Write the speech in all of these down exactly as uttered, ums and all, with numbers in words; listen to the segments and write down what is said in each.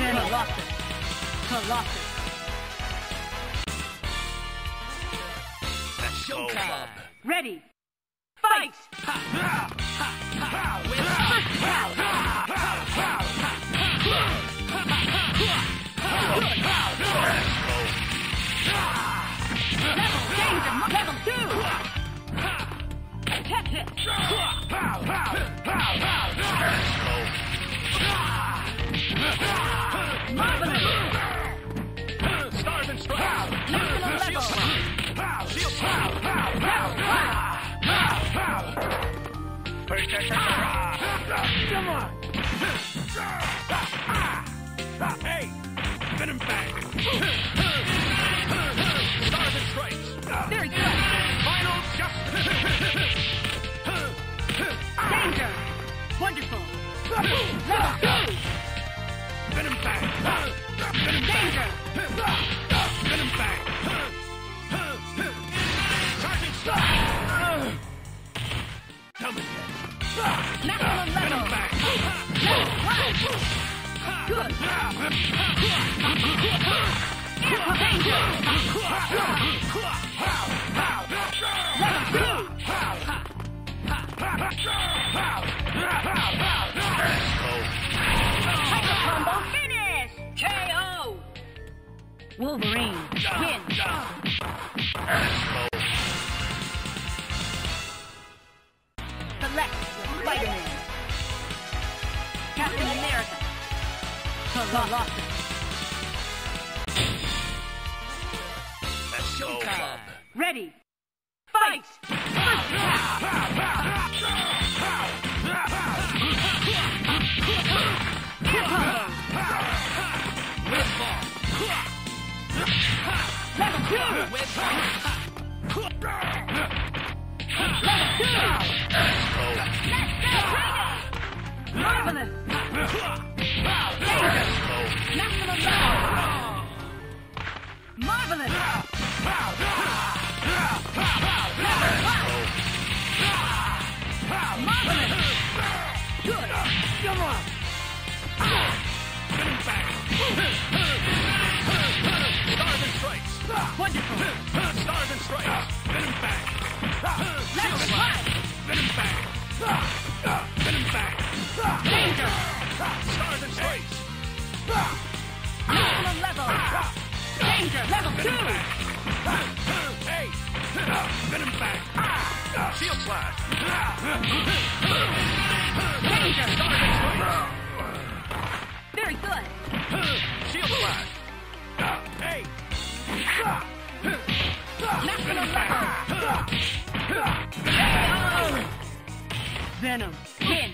Venom. Colossus. Colossus. That's showtime. Ready. Fight! Ha, ha, ha, ha, with first round. Level danger. Level two. Tech hit. Marvelous. Stars and stripes. Maximum level. Shield slide. Come on. Hey, Venom Bang. Stars and stripes. Very good. Final justice. Danger. Wonderful. Level two. Venom Bang. Venom Danger. Venom Bang. Charging strike. Come again. Maximum level. Venom Bang. Level one. Good. Danger. Level two. Hyper combo finish. K O. Wolverine win. Select Spider-Man. Captain America. Colossus. That's showtime. Ready. Fight! First Level two! Level two! Marvelous! Danger! Maximum level! Marvelous! Level one! Marvelous! Good! Come on. Venom Bang. Stars and stripes. Wonderful! Stars and stripes. Venom Bang. Level one! Venom Bang. Venom Bang. Danger! Stars and stripes. Maximum level! Danger! Level two! Hey. Venom Bang. Shield slash. Danger! Stars and stripes. Very good! Shield slash. Hey. Maximum level! Venom, win!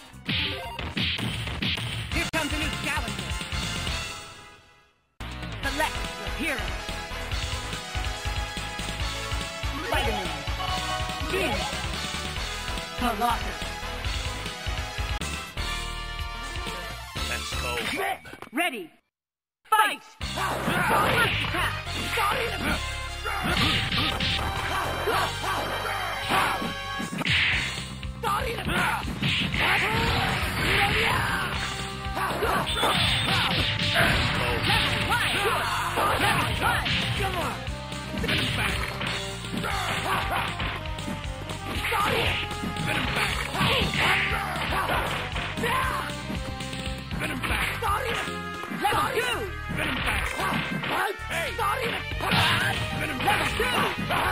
Here comes a new challenger. Select your hero. Spider-Man. Win! Colossus. Let's go. Ready. Fight! First attack! Level one! Level one! Come on. Venom Bang. Venom Bang. Venom Bang. Level two! Venom Bang. Hey. Venom Level Bang. two!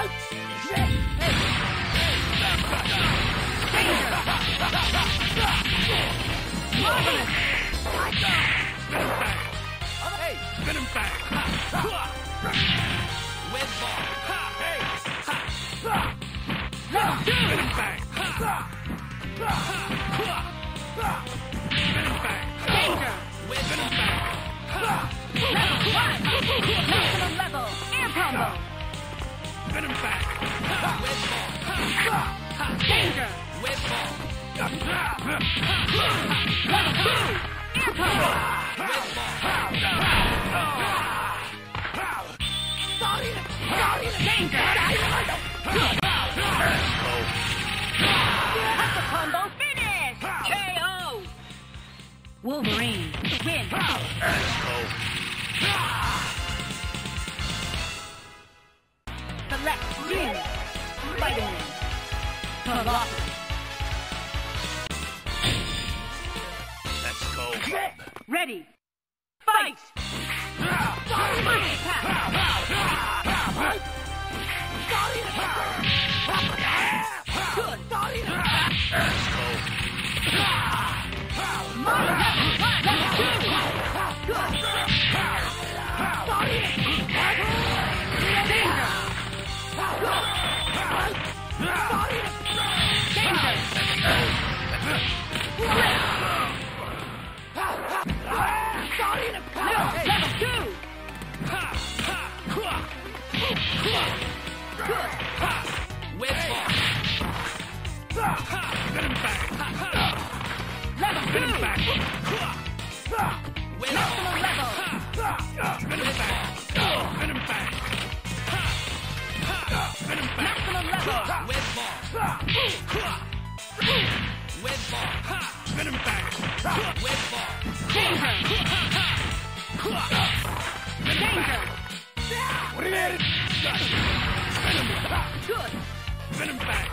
Marvelous! Venom Bang. Hey. Venom Bang. Web ball. Hey. Level two! Venom Bang. Venom Bang. Danger! Venom Bang. Level one! Maximum level! Air combo! Venom Bang. Web ball. Danger! Web ball. Level two! Air combo! Web ball. Danger! Hyper combo finish! K O! Wolverine, win. Let's go. Select win. Spider-Man. Colossus. Let's go. Ready. Fight! Good. Let's go. Get him back. Level two. Get him back. Maximum level. Get him back. Get him back. Get him back. Maximum level. Wet ball. Wet ball. Get him back. Wet ball. Danger. Danger. What are you at? Get him back. Good. Get him back.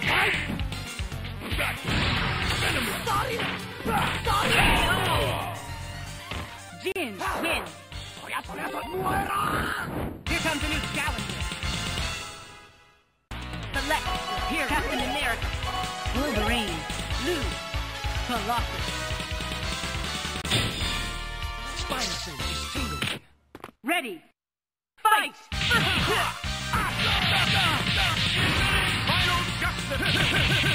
Get him back. Jin, win. Here comes a new challenger. Select, here, Captain America. Wolverine, Blue, Colossus. Spider sense is tingling. Ready, fight! Final justice.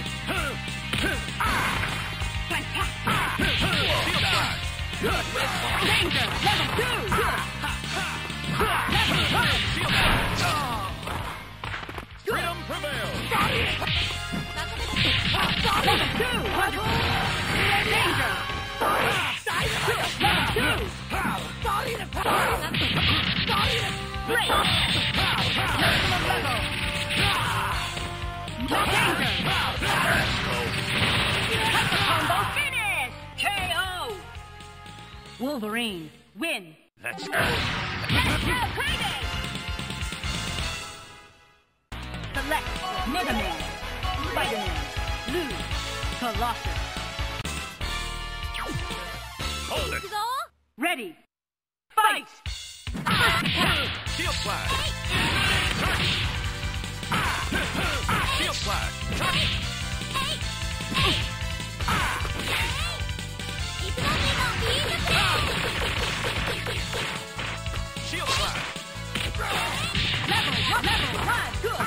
Danger, level two! Level one! Freedom prevails. Level two! Danger! Level two! Great! Maximum level! Danger! Combo finish! K O! Wolverine, win! Let's go. Hashtag payday! Select Mega Man, Spider-Man, Blue, Colossus. Hold it. Ready, fight! Shield flash. Shield flash. Shield flash. Level one, level one, good!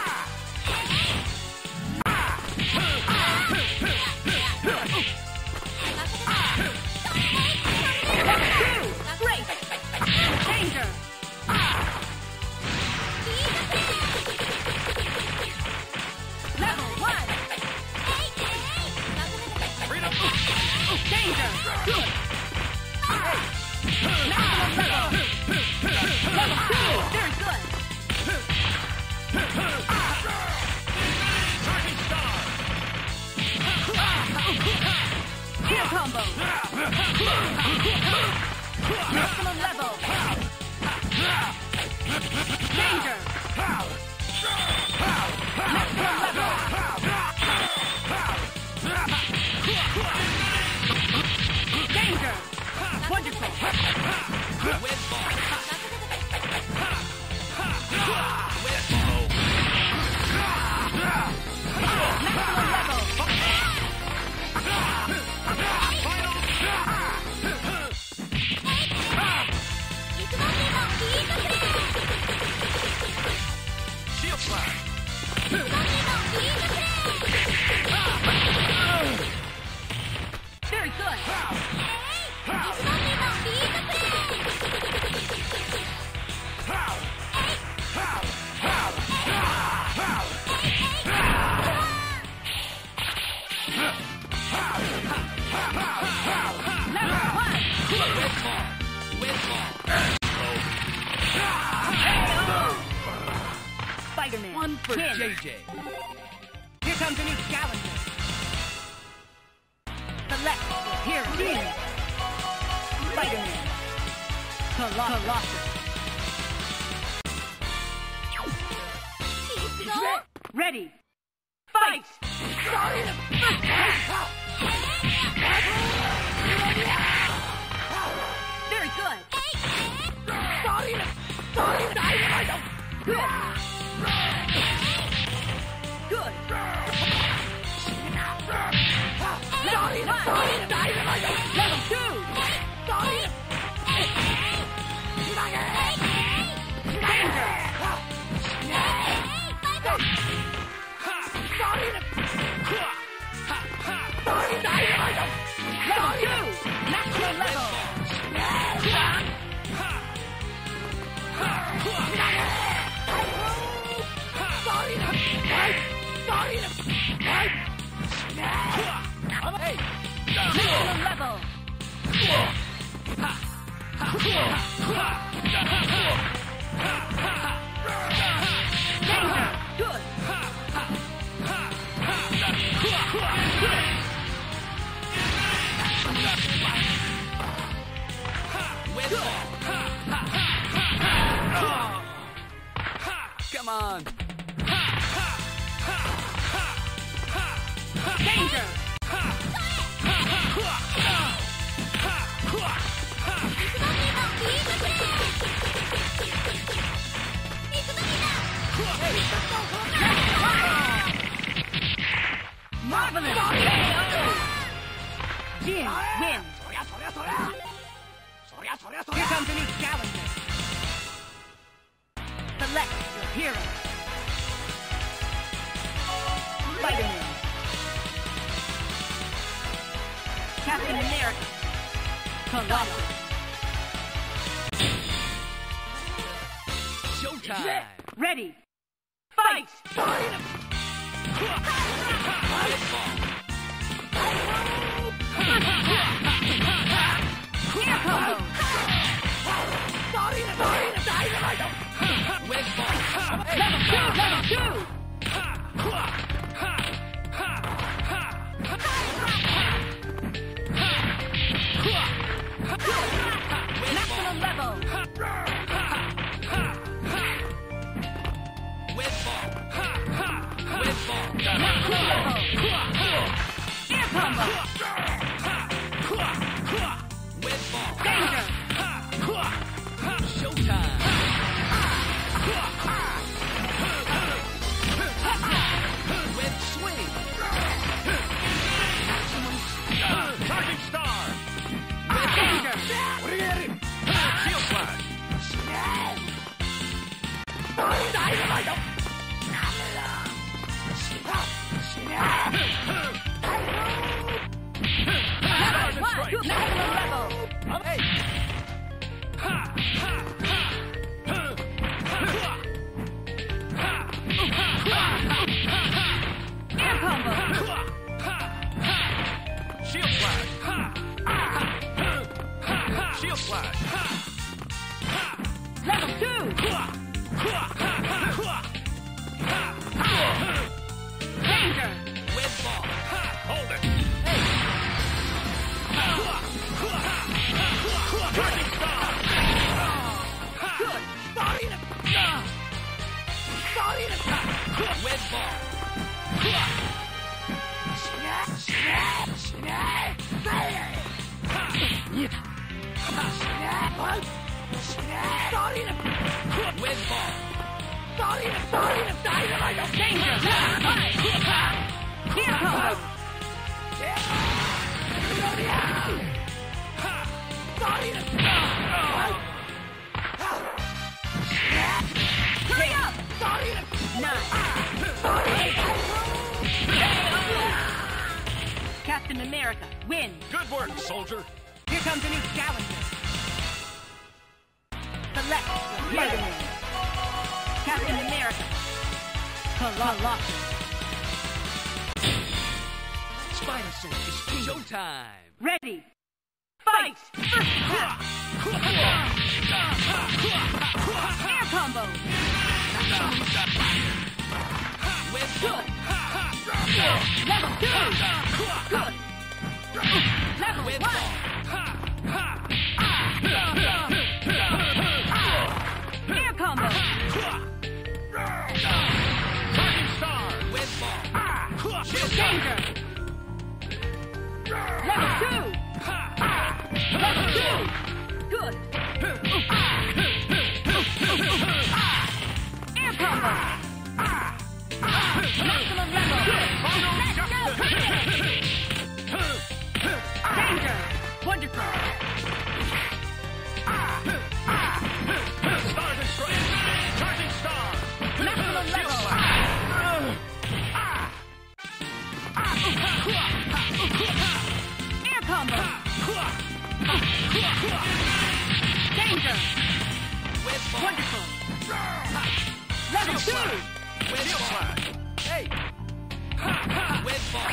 Level two, great! Danger! Level one! Freedom. Danger! Good! Maximum level! Level two! Very good! Charging star. Gear combo! Maximum level! Danger! Maximum level! Danger! Wonderful! Wet ball. Wet ball. Maximum level! Shield flash. Very good! Level one! Wet ball. Wet ball. Spider-Man, One for win. J J. Here comes a new challenger. Select, here, win. Spider-Man. Colossus. Ready. Fight! Very good. Good. Good. Level one. Level two. Danger. Level two. Maximum level. Maximum level. Danger. Good. Come on. Danger. Marvelous. Jin wins. Here comes a new challenger. Select your hero. Spider-Man. Captain America. Colossus. Showtime. Ready. Fight! Air combo! Level two! Level two! Maximum level! Maximum level! Air combo! Danger! Showtime. With swing. Charging star. Danger! Shield flash. Level one! Maximum level! Hey. Air combo! Shield flash. Shield flash. Level two! Danger! With ball. Hold it. Charging star. Good! With ball. With ball. Danger! Air combo! Hurry up! Nine. Captain America wins. Good work, soldier. Here comes a new challenger. Select Spider-Man. Captain America. Colossus. Spider Sense is king. Showtime. Ready. Fight! Air combo! With Good! Level two! Good! Level With one! Wonderful. Star Destroyer. Charging Star. Maximum level. Air combo. Danger. Wonderful. Level two. Wheel Flash. Hey. Web Ball.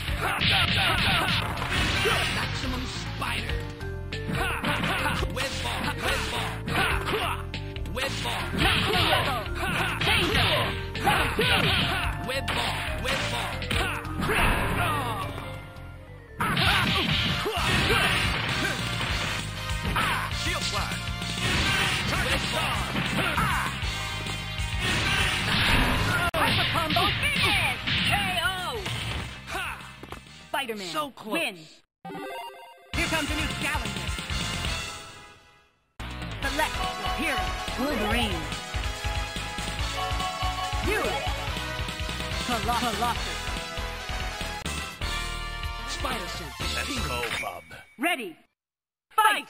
Maximum Spider. Web Ball. Web Ball. Web Ball. Maximum level. Danger. Level two. Web Ball. Web Ball. Shield Flash. Target Star. Hyper combo finish. K O. Spider-Man So close. win. Here comes a new challenger. Select your hero. Wolverine. You. Colossus. Spider Sense. Let's go, bub. Ready. Fight.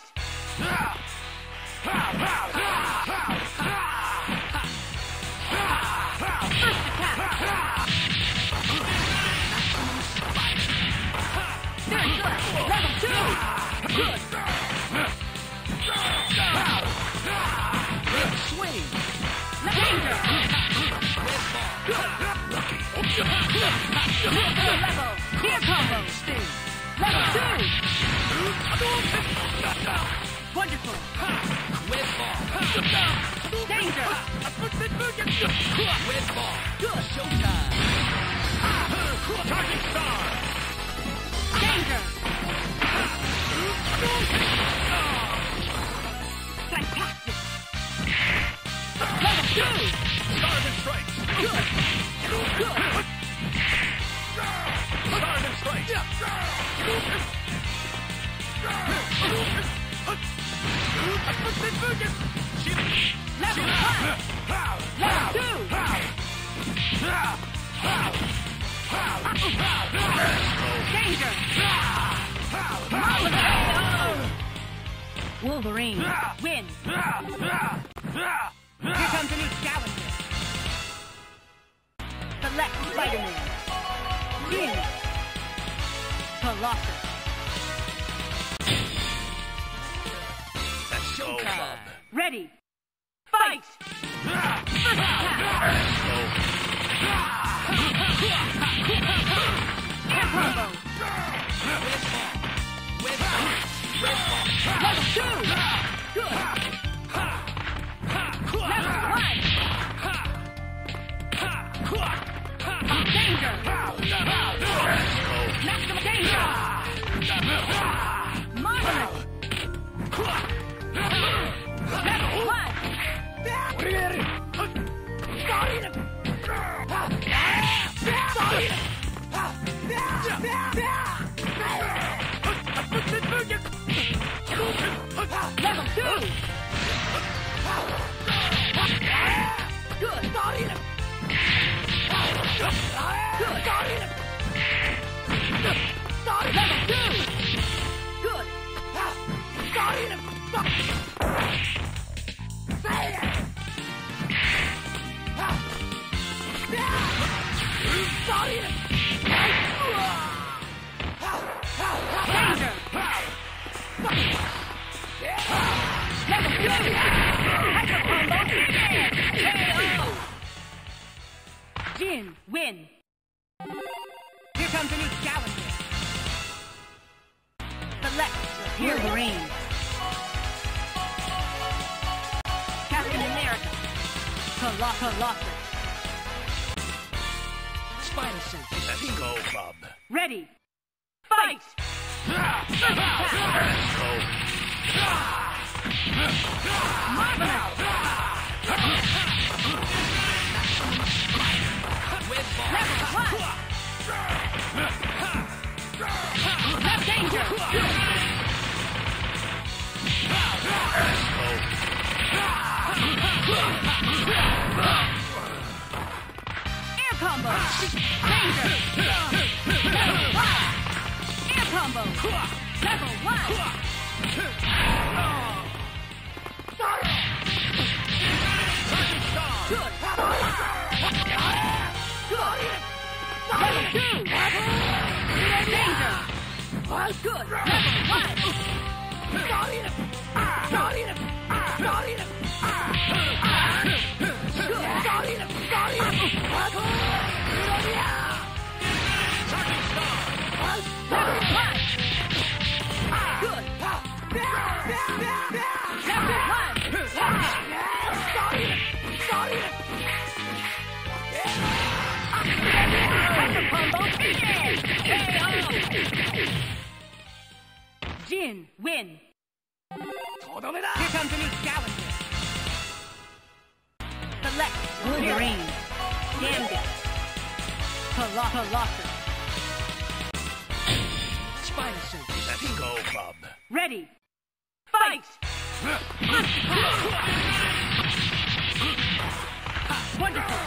First attack. Very good. Level two. Good. Swing. Danger. Level. Gear combo. Sting. Level two. Wonderful. Web Ball. Danger. Web Ball. Good. Showtime. Target Star. Danger. Fantastic. Level two. Stars and Stripes. Good. Good. Stars and Stripes. Level one. Level two. Danger. Wolverine win. Here comes a new challenger. Select Spider-Man. You. Colossus. Let's go, bub. Ready. Fight. First attack. Let's go. Air combo. Web Ball. Web Ball. Level two. Good. Level one. Danger. Maximum danger. Marvelous. Level one. Level two. Good. Good. Level two. Good. Danger. Level two. Hyper combo. K O. Jin win. Here comes a new challenger. Select your Wolverine. Captain America. Colossus. Spider Sense. Let's go, bub. Ready. Fight. First attack. Let's go. Marvelous. Web Ball. Level one. Left danger. Let's go. Air combo. Danger. Level one. Air combo. Level one. Good. Level one. Good. Jin, win. Here comes a new challenger. Select Wolverine, Gambit, Colossus, Spider Sense. Let's go, bub. Ready, fight! Wonderful.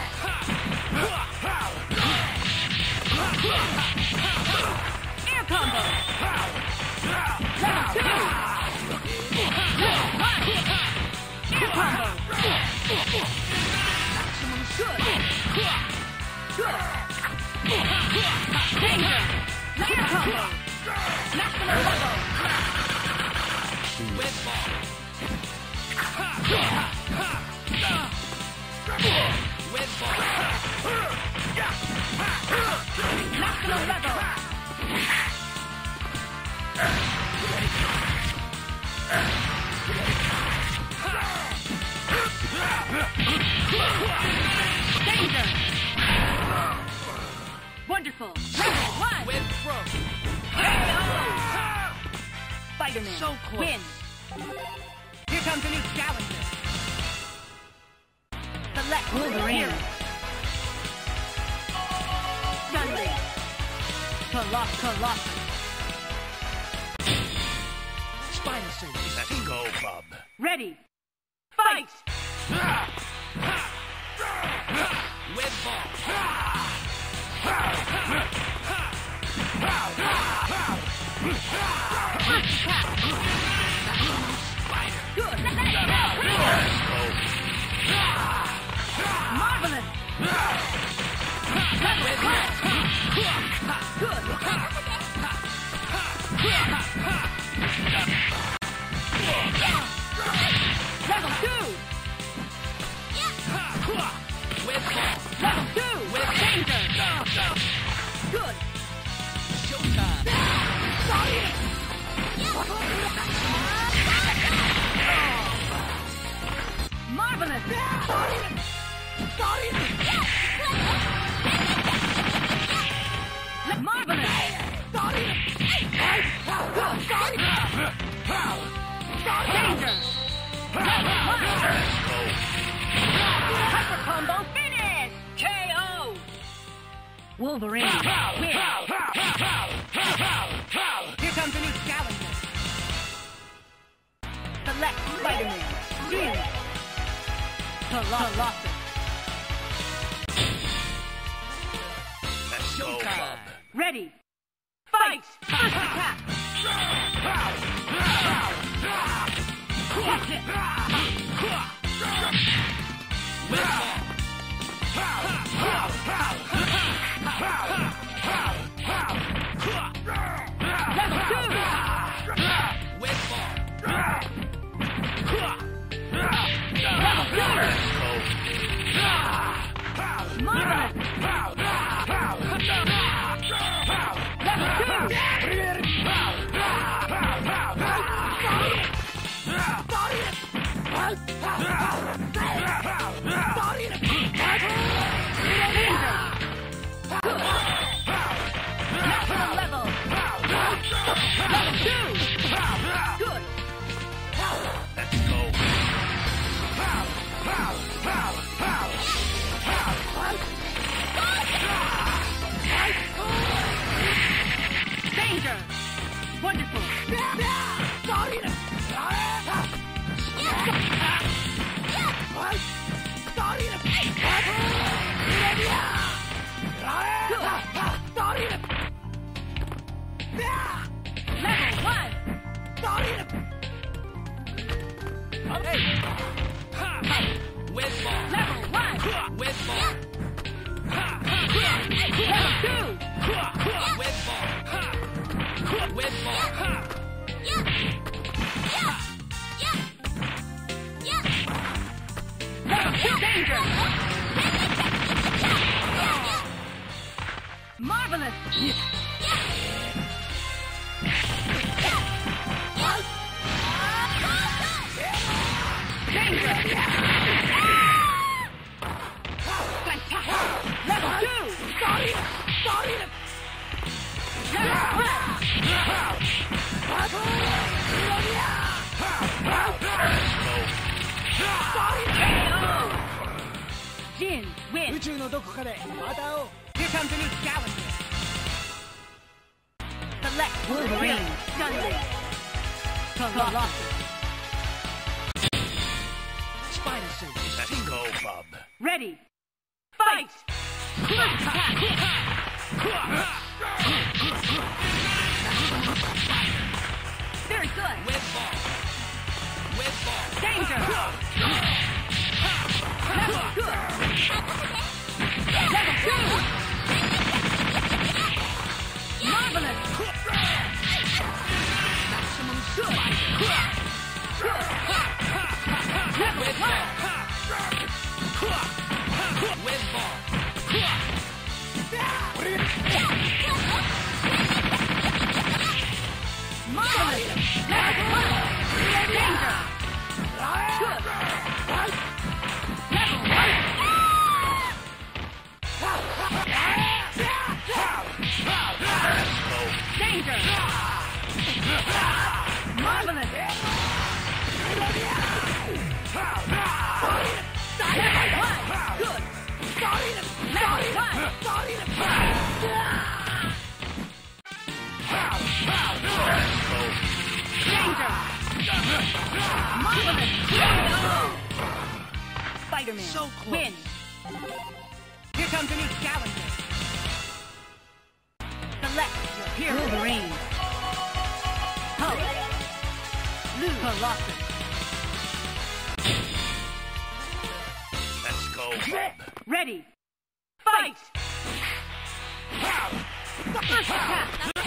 Air combo. Level two. Level one. Air combo. Maximum good. Good. Danger. Air combo. Maximum level. With ball. With ball. Maximum level. Danger. Wonderful. Level one. With throw. Spider-Man. So close. Win. Here comes a new challenger. Select Wolverine. Stunning. Colossus. Colossus. Spider Sense. Let's go, bub. Ready. Fight! With ball. Good. Marvelous. Good. Level two. With ball. Level two. With Danger. Good. Showtime. Marvelous. Marvelous. Danger. Hyper combo finish. K O. Wolverine. Win. Here comes a new challenger. Select Spider-Man. Jin. Colossus. Let's go, bub. Ready. Fight. First attack. Catch it. With ball. Level two. With ball. Level two. Marvelous. Level two. Maximum level. Level two. Good. Let's go. Danger. Wonderful. Level one. Hey. With ball. Level one. With ball. Level two. With ball. With ball. Ha! Yeah! Yeah! Yeah! Yeah! Danger! Marvelous! Danger! Level two! Sorry! Sorry! Level Jin, win! 宇宙のどこかでまた会おう Here comes a new challenger! Select Wolverine! Stunning! Colossus! Spider sense is Let's tingling. go, bub. Ready! Fight! Very good! With ball. With ball. Danger! Level good! Level two! Marvelous! Maximum speed. Level With one! ball. With ball. Marvelous! Level one! Danger! Good! Level one! Danger! Marvelous! Level one! Good! Level one! Danger! Marvelous! Spider-Man, So close. win! Here comes a new challenger! Select your hero. Wolverine! Hulk! Blue Colossus! Let's go, bub. Ready! Fight! First attack!